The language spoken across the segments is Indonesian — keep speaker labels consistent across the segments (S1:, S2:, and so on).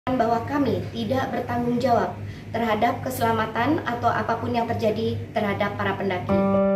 S1: Bahwa kami tidak bertanggung jawab terhadap keselamatan atau apapun yang terjadi terhadap para pendaki.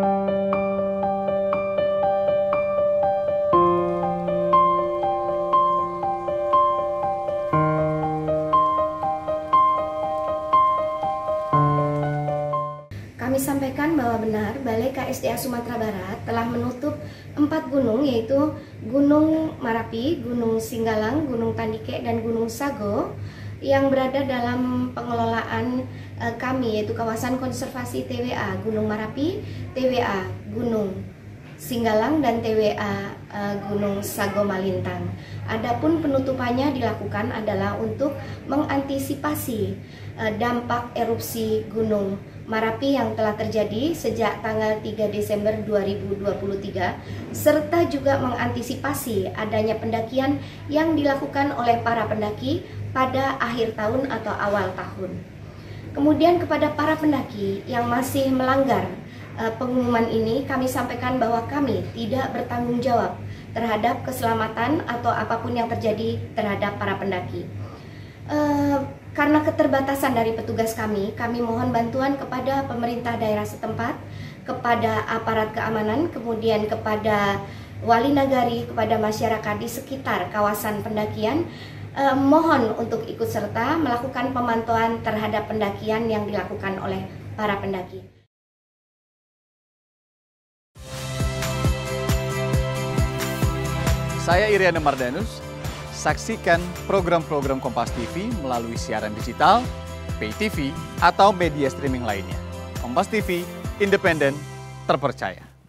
S1: Kami sampaikan bahwa benar Balai KSDA Sumatera Barat telah menutup 4 gunung, yaitu Gunung Marapi, Gunung Singgalang, Gunung Tandike, dan Gunung Sago yang berada dalam pengelolaan kami, yaitu kawasan konservasi TWA Gunung Marapi, TWA Gunung Singgalang, dan TWA Gunung Sago Malintang. Adapun penutupannya dilakukan adalah untuk mengantisipasi dampak erupsi Gunung Marapi yang telah terjadi sejak tanggal 3 Desember 2023, serta juga mengantisipasi adanya pendakian yang dilakukan oleh para pendaki pada akhir tahun atau awal tahun. Kemudian kepada para pendaki yang masih melanggar pengumuman ini, kami sampaikan bahwa kami tidak bertanggung jawab terhadap keselamatan atau apapun yang terjadi terhadap para pendaki. Karena keterbatasan dari petugas kami mohon bantuan kepada pemerintah daerah setempat, kepada aparat keamanan, kemudian kepada wali nagari, kepada masyarakat di sekitar kawasan pendakian. Mohon untuk ikut serta melakukan pemantauan terhadap pendakian yang dilakukan oleh para pendaki.
S2: Saya Iriana Mardanus. Saksikan program-program Kompas TV melalui siaran digital, pay TV, atau media streaming lainnya. Kompas TV, independen, terpercaya.